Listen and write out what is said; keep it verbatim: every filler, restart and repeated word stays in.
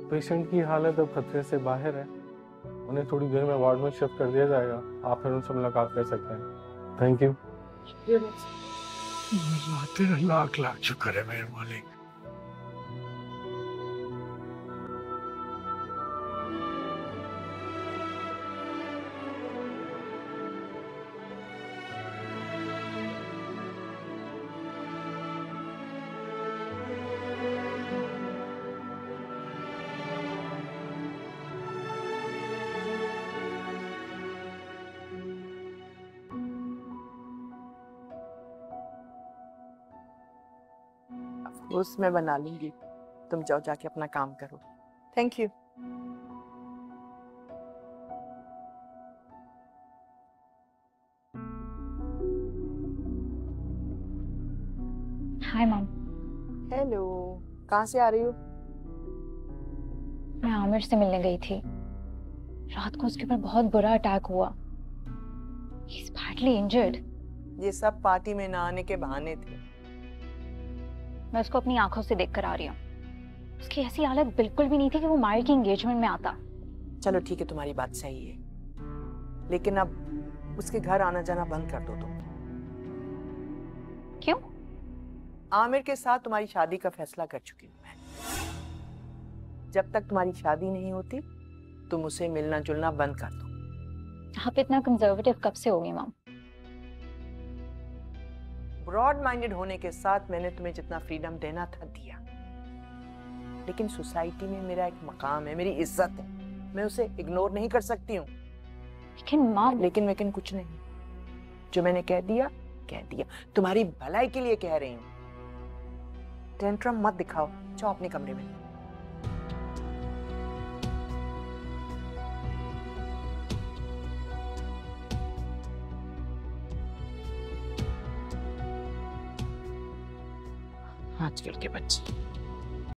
Patient की हालत अब खतरे से बाहर है, उन्हें थोड़ी देर में वार्ड में शिफ्ट कर दिया जाएगा। आप फिर उनसे मुलाकात कर सकते हैं। Thank you. तेरा लाख लाख शुक्र है मेरे मालिक। रोज मैं बना लूंगी, तुम जाओ जाके अपना काम करो। Thank you. Hi mom. Hello, कहाँ से आ रही हो? मैं आमिर से मिलने गई थी। रात को उसके ऊपर बहुत बुरा अटैक हुआ। He is badly injured. ये सब पार्टी में ना आने के बहाने थे। मैं उसको अपनी आंखों से देख कर आ रही हूँ। उसकी ऐसी हालत बिल्कुल भी नहीं थी कि वो मायर की एंगेजमेंट में आता। चलो ठीक है, तुम्हारी बात सही है, लेकिन अब उसके घर आना जाना बंद कर दो तुम। क्यों? आमिर के साथ तुम्हारी शादी का फैसला कर चुकी हूँ मैं। जब तक तुम्हारी शादी नहीं होती तुम उसे मिलना जुलना बंद कर दो। आप इतना कंजर्वेटिव कब से हो गई मॉम? ब्रॉड माइंडेड होने के साथ मैंने तुम्हें जितना फ्रीडम देना था दिया, लेकिन सोसाइटी में मेरा एक मकाम है, मेरी इज्जत है, मैं उसे इग्नोर नहीं कर सकती हूँ। लेकिन मॉम। लेकिन लेकिन कुछ नहीं, जो मैंने कह दिया कह दिया, तुम्हारी भलाई के लिए कह रही हूँ। टेंट्रम मत दिखाओ, जाओ अपने कमरे में। आजकल के बच्चे।